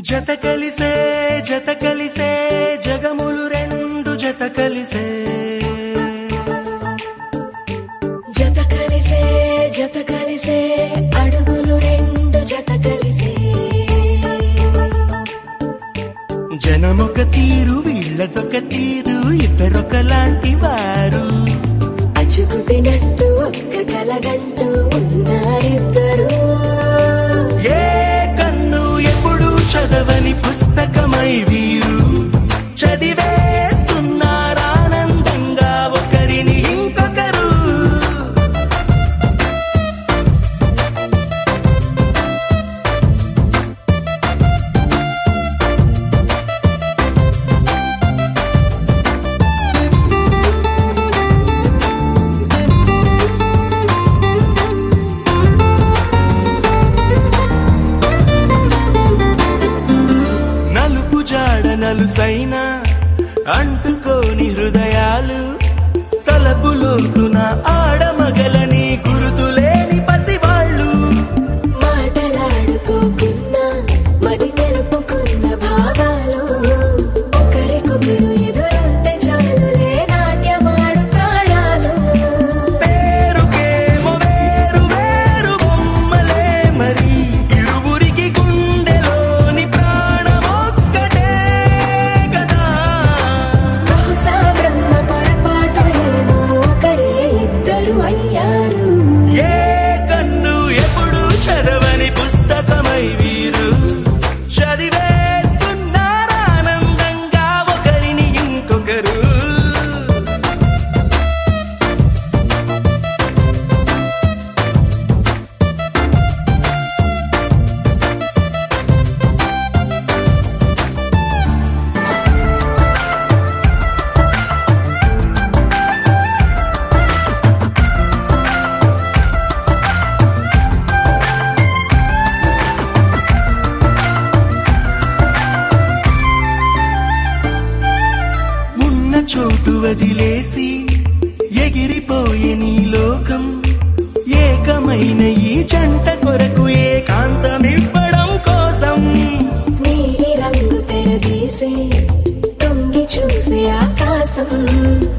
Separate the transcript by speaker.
Speaker 1: జత కలిసే జగములు రెండు జత కలిసే అడుగులు రెండు జత కలిసే జనమొక తీరు వీళ్ళదొక తీరు ఇద్దరొకలాంటి వారు
Speaker 2: అచ్చుకుతినట్టు ఒక్క కలగంటూ ఉన్నారిద్దరు
Speaker 1: ఏ కన్ను ఎప్పుడు చదవని పుస్తకమై వీరు చదివేస్తున్నారానందంగా ఒకరిని ఇంకొకరు నలుసైన అంటుకోని హృదయాలు తలపులోతున ఆడమగలని గురుతులేని పసివాళ్ళు
Speaker 2: మాటలాడుకోకున్నా మరి తెలుపుకున్న భావాలు ఒకరికొకరు ఎదురుంటే చాలులే నాట్యమాడు ప్రాణాలు
Speaker 1: పేరుకేమో వేరు వేరు బొమ్మలే మరి ఇరువురికి గుండెలోని ప్రాణమొక్కటే కదా
Speaker 2: బహుశా బ్రహ్మ పొరపాటు ఏమో ఒకరే ఇద్దరు అయ్యారు
Speaker 1: ఏ కన్ను ఎప్పుడు చదవని పుస్తకమై వీరు చదివేస్తున్నారానందంగా ఒకరిని ఇంకొకరు ఉన్న చోటు వదిలేసి ఎగిరిపోయే నీ లోకం ఏకమైన ఈ జంట కొరకు ఏకాంతమివ్వడం కోసం
Speaker 2: నీలి రంగు తెరదీసే తొంగి చూసే ఆకాశం